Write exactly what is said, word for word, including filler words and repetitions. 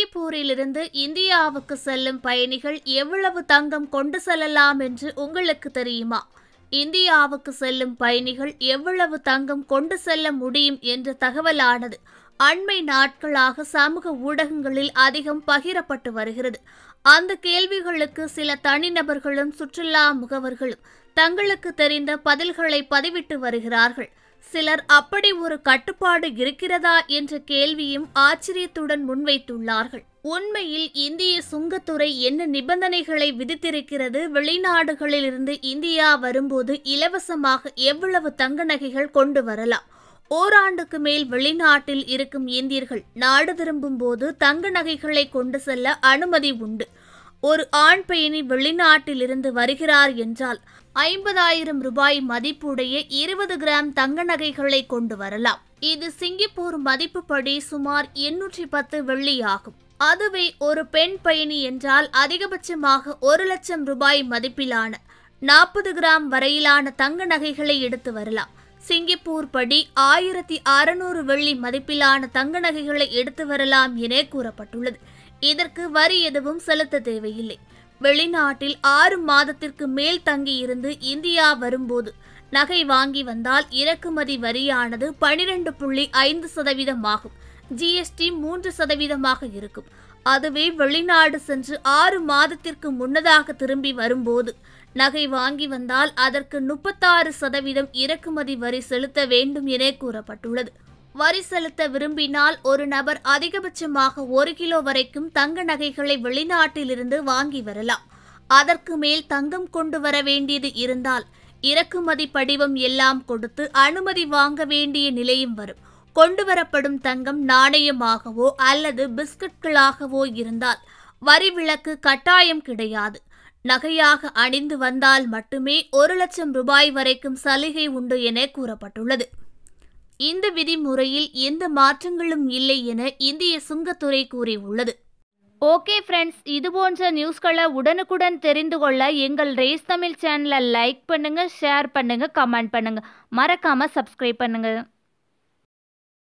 சிங்கப்பூரிலிருந்து இந்தியாவுக்கு செல்லும் பயணிகள் எவ்வளவு தங்கம் கொண்டு செல்லலாம் என்று உங்களுக்கு தெரியுமா? இந்தியாவுக்கு செல்லும் பயணிகள் எவ்வளவு தங்கம் கொண்டு செல்ல முடியும் என்ற தகவலானது அண்மை நாட்களாக சமூக ஊடகங்களில் அதிகம் பகிரப்பட்டு வருகிறது. அந்த கேள்விகளுக்கு சில தனிநபர்களும் சுற்றுலா முகவர்களும் தங்களுக்கு தெரிந்த பதில்களை பதிவிட்டு வருகிறார்கள். சிலர் அப்படி ஒரு கட்டுப்பாடு இருக்கிறதா என்ற கேள்வியும் ஆச்சரியத்துடன் முன்வைத்துள்ளார்கள். உண்மையில் இந்திய சுங்கத்துறை என்ன நிபந்தனைகளை விதித்திருக்கிறது? வெளிநாடுகளிலிருந்து இந்தியா வரும்போது இலவசமாக எவ்வளவு தங்க நகைகள் கொண்டு வரலாம்? ஓராண்டுக்கு மேல் வெளிநாட்டில் இருக்கும் இந்தியர்கள் நாடு திரும்பும் போது தங்க நகைகளை கொண்டு செல்ல அனுமதி உண்டு. ஒரு ஆண் பயணி வெளிநாட்டிலிருந்து வருகிறார் என்றால் ஐம்பதாயிரம் ரூபாய் மதிப்புடைய இருபது கிராம் தங்க நகைகளை கொண்டு வரலாம். இது சிங்கப்பூர் மதிப்புப்படி சுமார் எண்ணூற்றி பத்து வெள்ளி ஆகும். அதுவே ஒரு பெண் பயணி என்றால் அதிகபட்சமாக ஒரு லட்சம் ரூபாய் மதிப்பிலான நாற்பது கிராம் வரையிலான தங்க நகைகளை எடுத்து வரலாம். சிங்கப்பூர் படி ஆயிரத்தி அறுநூறு வெள்ளி மதிப்பிலான தங்க நகைகளை எடுத்து வரலாம் என கூறப்பட்டுள்ளது. இதற்கு வரி எதுவும் செலுத்த தேவையில்லை. வெளிநாட்டில் ஆறு மாதத்திற்கு மேல் தங்கியிருந்து இந்தியா வரும்போது நகை வாங்கி வந்தால் இறக்குமதி வரியானது பனிரெண்டு புள்ளி ஐந்து சதவீதம் ஆகும். ஜிஎஸ்டி மூன்று சதவீதமாக இருக்கும். அதுவே வெளிநாடு சென்று ஆறு மாதத்திற்கு முன்னதாக திரும்பி வரும்போது நகை வாங்கி வந்தால் அதற்கு முப்பத்தாறு சதவீதம் இறக்குமதி வரி செலுத்த வேண்டும் என கூறப்பட்டுள்ளது. வரி செலுத்த விரும்பினால் ஒரு நபர் அதிகபட்சமாக ஒரு கிலோ வரைக்கும் தங்க நகைகளை வெளிநாட்டிலிருந்து வாங்கி வரலாம். அதற்கு மேல் தங்கம் கொண்டு வர வேண்டியது இருந்தால் இறக்குமதி படிவம் எல்லாம் கொடுத்து அனுமதி வாங்க வேண்டிய நிலையும் வரும். கொண்டு வரப்படும் தங்கம் நாணயமாகவோ அல்லது பிஸ்கட்களாகவோ இருந்தால் வரி விலக்கு கட்டாயம் கிடையாது. நகையாக அணிந்து வந்தால் மட்டுமே ஒரு லட்சம் ரூபாய் வரைக்கும் சலுகை உண்டு என கூறப்பட்டுள்ளது. இந்த விதிமுறையில் எந்த மாற்றங்களும் இல்லை என இந்திய சுங்கத்துறை கூறியுள்ளது. ஓகே ஃப்ரெண்ட்ஸ், இது போன்ற நியூஸ்களை உடனுக்குடன் தெரிந்து கொள்ள எங்கள் ரேஸ் தமிழ் சேனலை லைக் பண்ணுங்க, ஷேர் பண்ணுங்க, கமெண்ட் பண்ணுங்க, மறக்காம சப்ஸ்கிரைப் பண்ணுங்க.